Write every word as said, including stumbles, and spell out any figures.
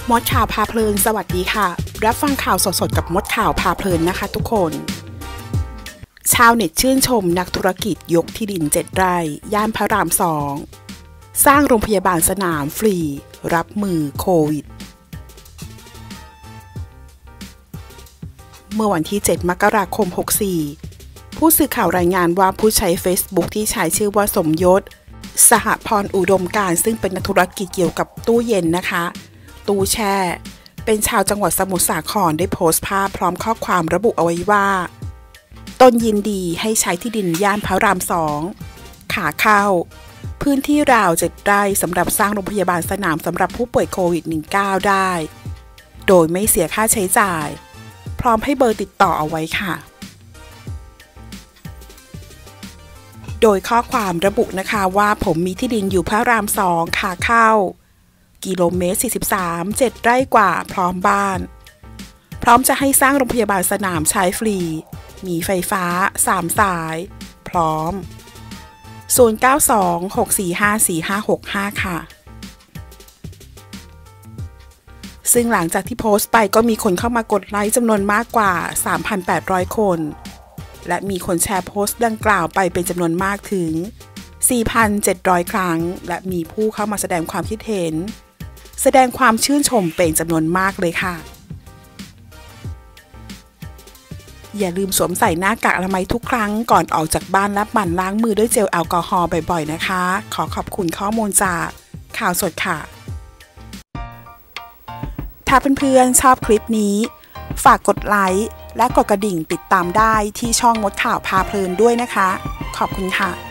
มดข่าวพาเพลินสวัสดีค่ะรับฟังข่าวสดๆกับมดข่าวพาเพลินนะคะทุกคนชาวเน็ตชื่นชมนักธุรกิจยกที่ดินเจ็ดไร่ย่านพระรามสองสร้างโรงพยาบาลสนามฟรีรับมือโควิดเมื่อวันที่เจ็ดมกราคมหกสี่ผู้สื่อข่าวรายงานว่าผู้ใช้ Facebook ที่ใช้ชื่อว่าสมยศสหพรอุดมการซึ่งเป็นนักธุรกิจเกี่ยวกับตู้เย็นนะคะตู้แช่เป็นชาวจังหวัดสมุทรสาครได้โพสต์ภาพพร้อมข้อความระบุเอาไว้ว่าตนยินดีให้ใช้ที่ดินย่านพระรามสองขาเข้าพื้นที่ราวเจ็ดไร่สำหรับสร้างโรงพยาบาลสนามสำหรับผู้ป่วยโควิด สิบเก้า ได้โดยไม่เสียค่าใช้จ่ายพร้อมให้เบอร์ติดต่อเอาไว้ค่ะโดยข้อความระบุนะคะว่าผมมีที่ดินอยู่พระรามสองขาเข้ากิโลเมตรสี่สิบสาม เจ็ดไร่กว่าพร้อมบ้านพร้อมจะให้สร้างโรงพยาบาลสนามใช้ฟรีมีไฟฟ้าสามสายพร้อมศูนย์ เก้า สอง หก สี่ ห้า สี่ ห้า หก ห้าค่ะซึ่งหลังจากที่โพสต์ไปก็มีคนเข้ามากดไลค์จำนวนมากกว่า สามพันแปดร้อย คนและมีคนแชร์โพสต์ดังกล่าวไปเป็นจำนวนมากถึง สี่พันเจ็ดร้อย ครั้งและมีผู้เข้ามาแสดงความคิดเห็นแสดงความชื่นชมเป็นจำนวนมากเลยค่ะอย่าลืมสวมใส่หน้ากากอนามัยทุกครั้งก่อนออกจากบ้านและหมั่นล้างมือด้วยเจลแอลกอฮอล์บ่อยๆนะคะขอขอบคุณข้อมูลจากข่าวสดค่ะถ้าเพื่อนๆชอบคลิปนี้ฝากกดไลค์และกดกระดิ่งติดตามได้ที่ช่องมดข่าวพาเพลินด้วยนะคะขอบคุณค่ะ